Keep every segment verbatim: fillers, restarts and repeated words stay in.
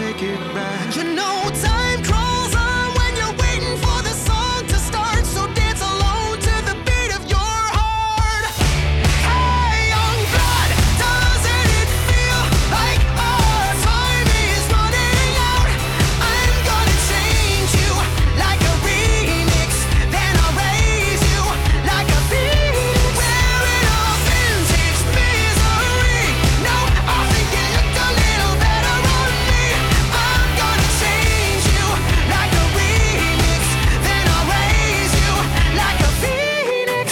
take it back. You know time crawls on when you're waiting for the song to start, so dance alone to the beat of your heart. Hey, young blood, doesn't it feel like our time is running out? I'm gonna change you like a remix, then I'll raise you like a phoenix. Wearing a vintage misery. No, I think it looked a little better on me. I'm gonna change you like a remix, then I'll raise you like a phoenix.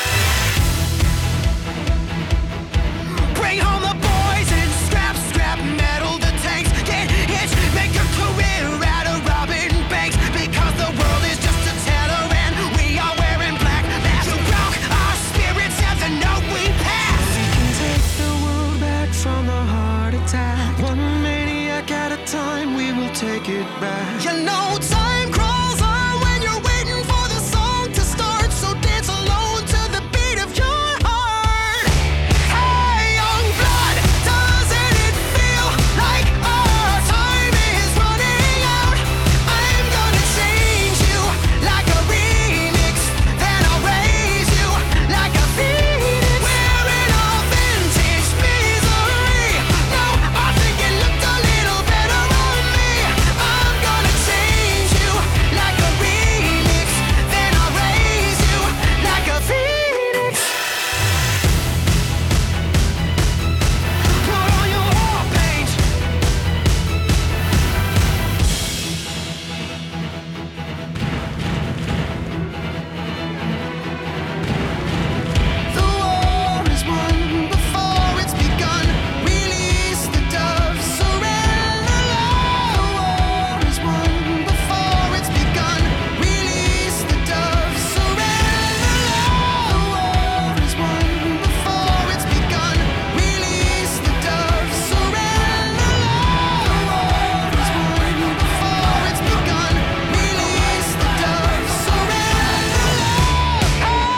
Bring home the boys and scrap, scrap metal the tanks. Get hitched, make a career out of robbing banks, because the world is just a teller and we are wearing black masks. You broke our spirits and the note we passed. We can take the world back from the heart attack. One maniac at a time, we will take it back. You know time crawls on when you're waiting for the song to start, so dance alone to the beat of your heart. Hey, young blood, doesn't it feel like our time is running out? I'm gonna change you like a remix, then I'll raise you like a phoenix. Wearing a vintage misery. No, I think it looked a little better on me. I'm gonna change you like a remix, then I'll raise you like a phoenix. Put on your war paint. The war is won before it's begun. Release the dove, surrender love. The war is won before it's begun. Release the dove, surrender love. The war is won before it's begun. Release the dove, surrender love. The war is won before it's begun. Release the dove, surrender love.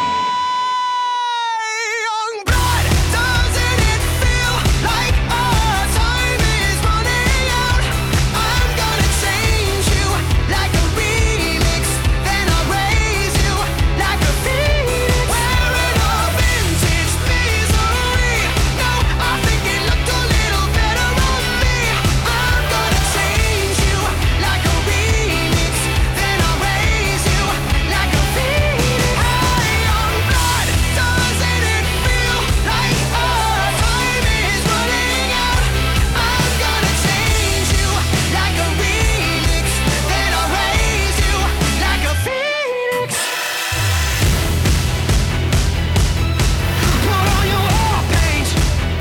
Hey, young blood, doesn't it feel like our time is running out? I'm gonna change you like a remix, then I'll raise you like a phoenix. Wearing a vintage misery. No, I think it looked a little better on me. I'm gonna change you like a remix, then I'll raise you like a phoenix. Hey, young blood, doesn't it feel like our time is running out? I'm gonna change you like a remix, then I'll raise you like a phoenix. Put on your war paint.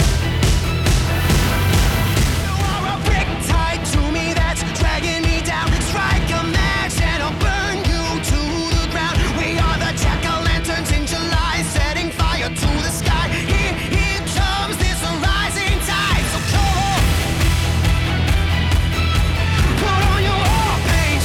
You are a brick tied to me that's dragging me down. Strike a match and I'll burn you to the ground. We are the jack-o'-lanterns in July, setting fire to the sky. Here, here comes this rising tide. So come on. Put on your war paint.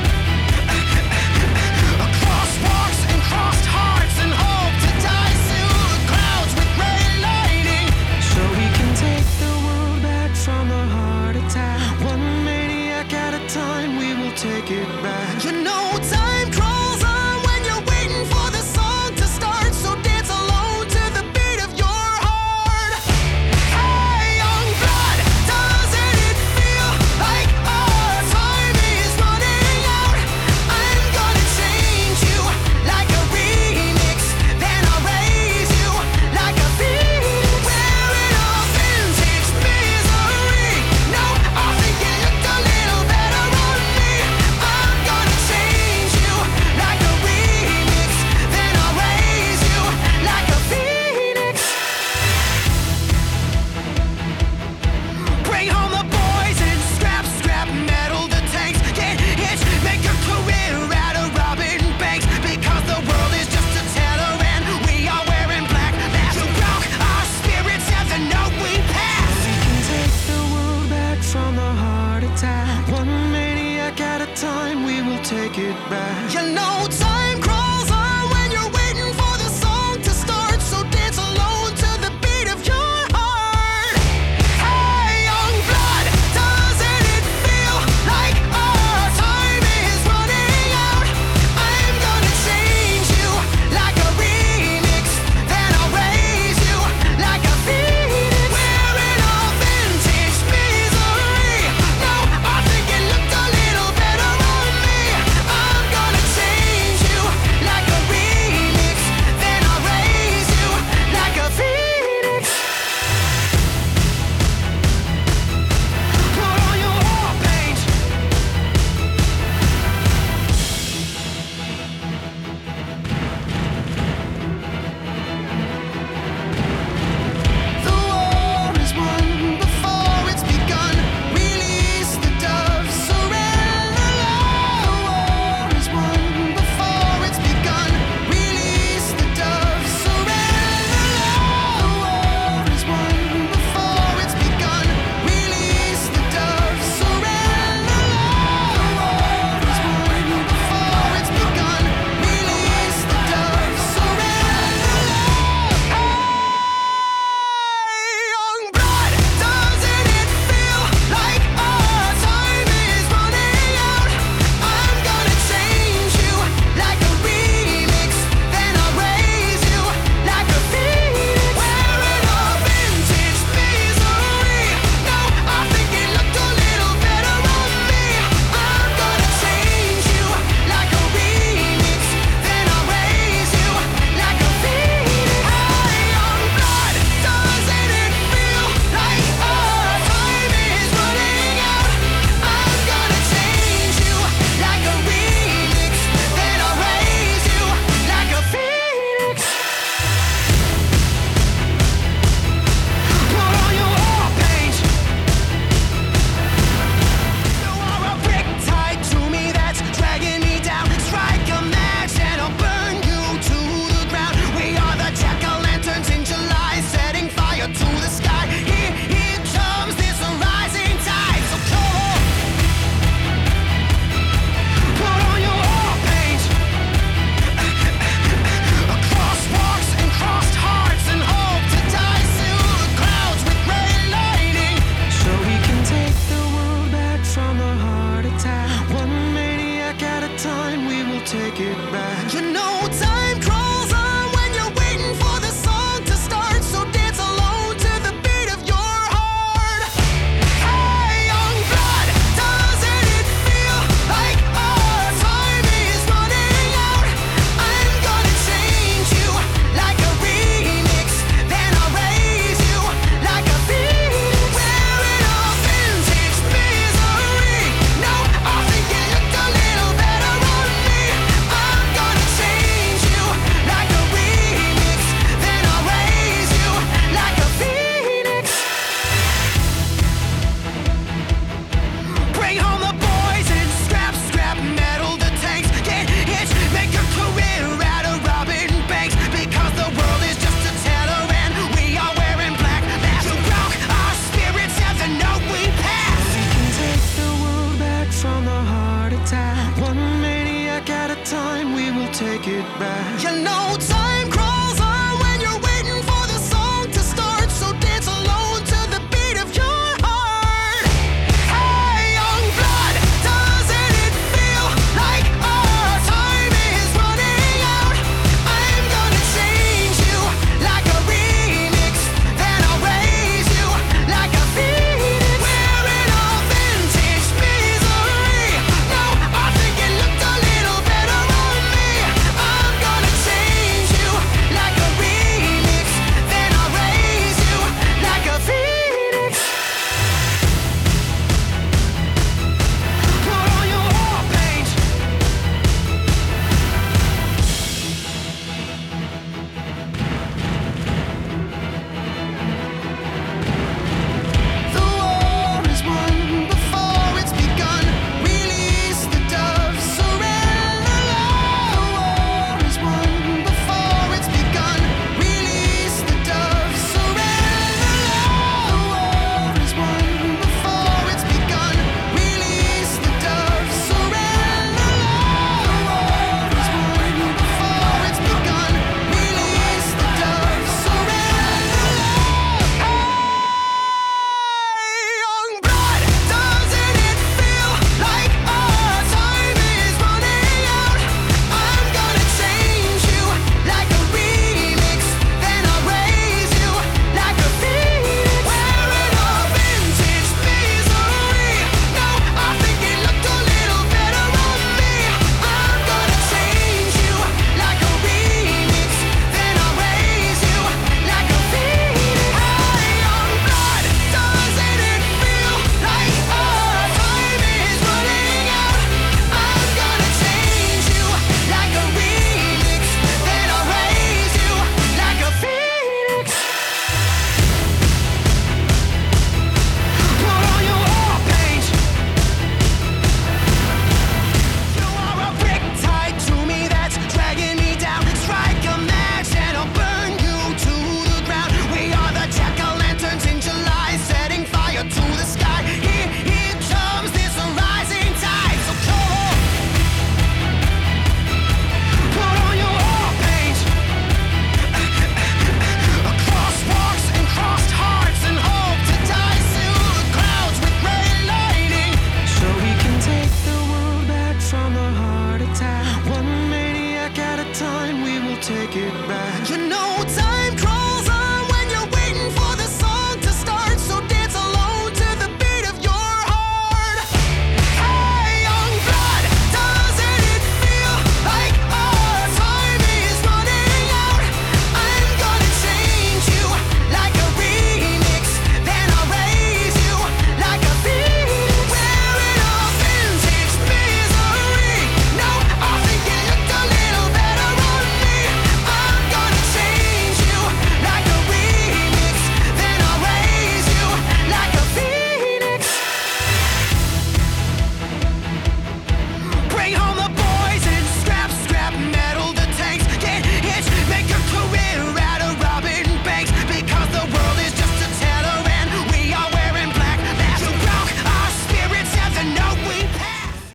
Crosswalks and crossed hearts and hope to die through the clouds with red lightning, so we can take the world back from the heart attack. One maniac at a time, we will take it back. You know time crawls on when you're waiting for the song to start, so dance alone to the beat of your heart. Hey, young blood, doesn't it feel like our time is running out? I'm gonna change you like a remix, then I'll raise you like a phoenix. Wearing a vintage misery. No, I think it looked a little better on me. I'm gonna change you like a remix, then I'll raise you like a phoenix. Bring home the boys and scrap, scrap metal the tanks. Get hitched, make a career out of robbing banks, because the world is just a teller and we are wearing black masks. You broke our spirits and the note we passed. We can take the world back from the heart attack. One maniac at a time, we will take it back. You know time crawls on when you're waiting for the song to start, so dance alone to the beat of your heart. Hey, young blood, doesn't it feel take it back. You know time crawls on when you're waiting for the song to start, so dance alone to the beat of your heart. Hey, young blood, doesn't it feel like our time is running out? I'm gonna change you like a remix, then I'll raise you like a phoenix. Wearing a vintage misery. No, I think it looked a little better on me. I'm gonna change you like a remix, then I'll raise you like a phoenix. Bring home the boys and scrap, scrap metal the tanks. Get hitched, make a career out of robbing banks, because the world is just a teller and we are wearing black masks. You broke our spirits and the note we passed. We can take the world back from the heart attack. One maniac at a time, we will take it back. You know time